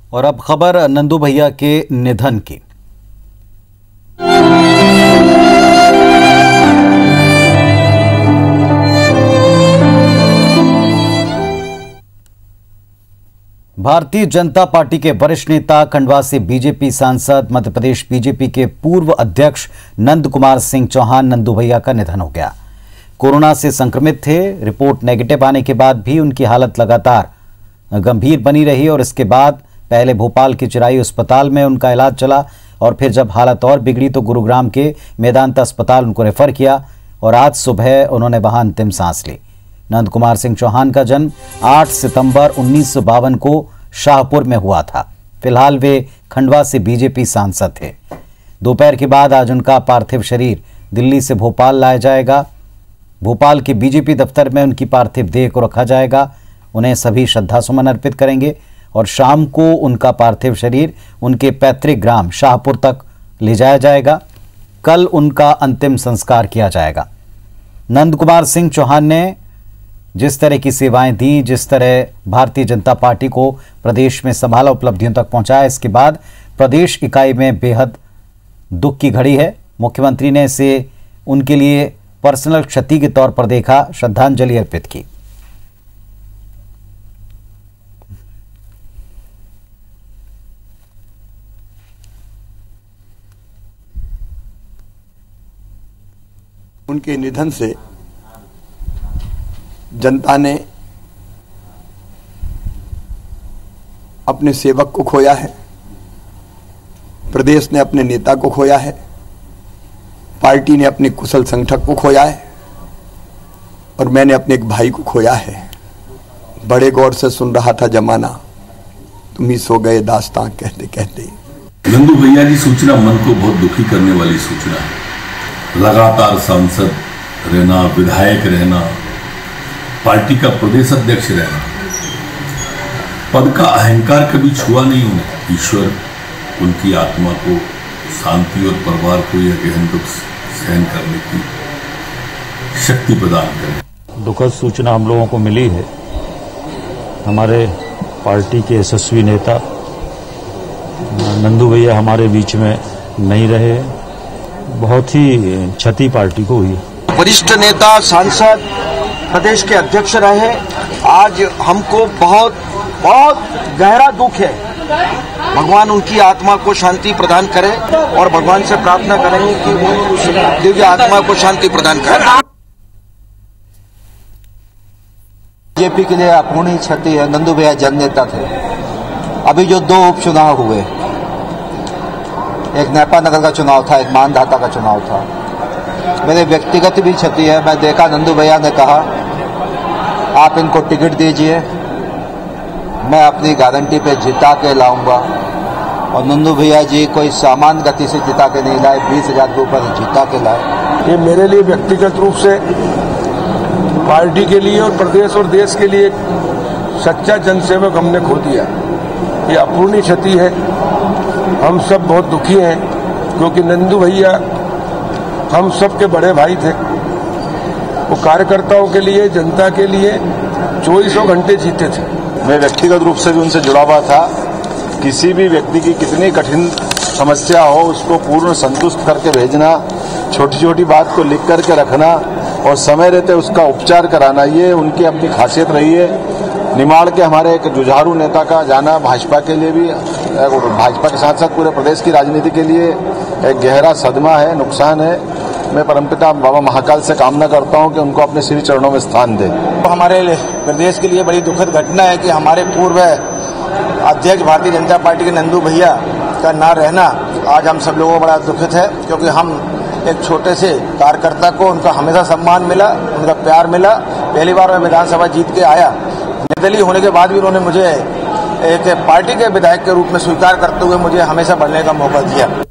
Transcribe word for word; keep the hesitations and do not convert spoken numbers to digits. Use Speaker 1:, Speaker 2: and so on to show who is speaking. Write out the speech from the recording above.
Speaker 1: और अब खबर नंदू भैया के निधन की। भारतीय जनता पार्टी के वरिष्ठ नेता, खंडवा से बीजेपी सांसद, मध्य प्रदेश बीजेपी के पूर्व अध्यक्ष नंद कुमार सिंह चौहान नंदू भैया का निधन हो गया। कोरोना से संक्रमित थे। रिपोर्ट नेगेटिव आने के बाद भी उनकी हालत लगातार गंभीर बनी रही और इसके बाद पहले भोपाल के चिरायु अस्पताल में उनका इलाज चला और फिर जब हालत और बिगड़ी तो गुरुग्राम के मेदांता अस्पताल उनको रेफर किया और आज सुबह उन्होंने वहां अंतिम सांस ली। नंद कुमार सिंह चौहान का जन्म आठ सितंबर उन्नीस सौ बावन को शाहपुर में हुआ था। फिलहाल वे खंडवा से बीजेपी सांसद थे। दोपहर के बाद आज उनका पार्थिव शरीर दिल्ली से भोपाल लाया जाएगा। भोपाल के बीजेपी दफ्तर में उनकी पार्थिव देह को रखा जाएगा। उन्हें सभी श्रद्धासुमन अर्पित करेंगे और शाम को उनका पार्थिव शरीर उनके पैतृक ग्राम शाहपुर तक ले जाया जाएगा। कल उनका अंतिम संस्कार किया जाएगा। नंद कुमार सिंह चौहान ने जिस तरह की सेवाएं दी, जिस तरह भारतीय जनता पार्टी को प्रदेश में संभाला, उपलब्धियों तक पहुंचाया, इसके बाद प्रदेश इकाई में बेहद दुख की घड़ी है। मुख्यमंत्री ने इसे उनके लिए पर्सनल क्षति के तौर पर देखा, श्रद्धांजलि अर्पित की।
Speaker 2: उनके निधन से जनता ने अपने सेवक को खोया है, प्रदेश ने अपने नेता को खोया है, पार्टी ने अपने कुशल संगठक को खोया है और मैंने अपने एक भाई को खोया है। बड़े गौर से सुन रहा था जमाना, तुम ही सो गए दास्तां कहते कहते।
Speaker 3: नंदू भैया की सूचना मन को बहुत दुखी करने वाली सूचना है। लगातार सांसद रहना, विधायक रहना, पार्टी का प्रदेश अध्यक्ष रहना, पद का अहंकार कभी छुआ नहीं उन्हें। ईश्वर उनकी आत्मा को शांति और परिवार को यह गहन दुख सहन करने की शक्ति प्रदान करे।
Speaker 4: दुखद सूचना हम लोगों को मिली है। हमारे पार्टी के यशस्वी नेता नंदू भैया हमारे बीच में नहीं रहे। बहुत ही क्षति पार्टी को हुई।
Speaker 5: वरिष्ठ नेता, सांसद, प्रदेश के अध्यक्ष रहे। आज हमको बहुत बहुत गहरा दुख है। भगवान उनकी आत्मा को शांति प्रदान करे और भगवान से प्रार्थना करेंगे कि वो दिव्य आत्मा को शांति प्रदान करे।
Speaker 6: बीजेपी के लिए अपूर्णीय क्षति है। नंदू भैया जननेता थे। अभी जो दो उपचुनाव हुए, एक नेपा नगर का चुनाव था, एक मानधाता का चुनाव था, मेरे व्यक्तिगत भी क्षति है। मैं देखा नंदू भैया ने कहा आप इनको टिकट दीजिए, मैं अपनी गारंटी पे जिता के लाऊंगा। और नंदू भैया जी कोई सामान्य गति से जिता के नहीं लाए, बीस हजार के ऊपर जिता के लाए।
Speaker 7: ये मेरे लिए व्यक्तिगत रूप से, पार्टी के लिए और प्रदेश और देश के लिए सच्चा जनसेवक हमने खो दिया। ये अपूर्णीय क्षति है। हम सब बहुत दुखी हैं क्योंकि नंदू भैया हम सब के बड़े भाई थे। वो कार्यकर्ताओं के लिए, जनता के लिए चौबीसों घंटे जीते थे।
Speaker 8: मैं व्यक्तिगत रूप से भी उनसे जुड़ा हुआ था। किसी भी व्यक्ति की कितनी कठिन समस्या हो उसको पूर्ण संतुष्ट करके भेजना, छोटी छोटी बात को लिख करके रखना और समय रहते उसका उपचार कराना, ये उनकी अपनी खासियत रही है। निमाड़ के हमारे एक जुझारू नेता का जाना भाजपा के लिए भी, भाजपा के साथ साथ पूरे प्रदेश की राजनीति के लिए एक गहरा सदमा है, नुकसान है। मैं परमपिता बाबा महाकाल से कामना करता हूं कि उनको अपने श्री चरणों में स्थान दे।
Speaker 5: तो हमारे प्रदेश के लिए बड़ी दुखद घटना है कि हमारे पूर्व अध्यक्ष भारतीय जनता पार्टी के नंदू भैया का ना रहना आज हम सब लोगों को बड़ा दुखित है, क्योंकि हम एक छोटे से कार्यकर्ता को उनका हमेशा सम्मान मिला, उनका प्यार मिला। पहली बार मैं विधानसभा जीत के आया, निर्दलीय होने के बाद भी उन्होंने मुझे एक पार्टी के विधायक के रूप में स्वीकार करते हुए मुझे हमेशा बढ़ने का मौका दिया।